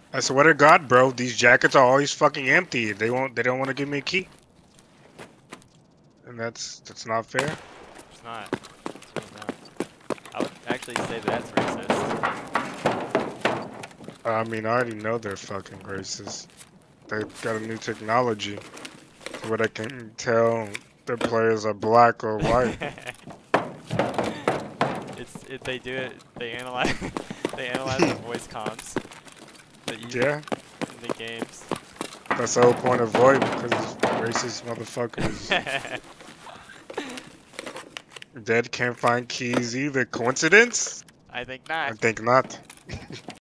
I swear to God, bro, these jackets are always fucking empty. They don't want to give me a key. And that's not fair. It's not. It's really not. I would actually say that's racist. I mean, I already know they're fucking racist. They got a new technology where they can tell their players are black or white. They do it. They analyze they analyze the voice comms that you Yeah, in the games. that's the whole point of VoIP, because racist motherfuckers dead can't find keys either. Coincidence? I think I not. think not.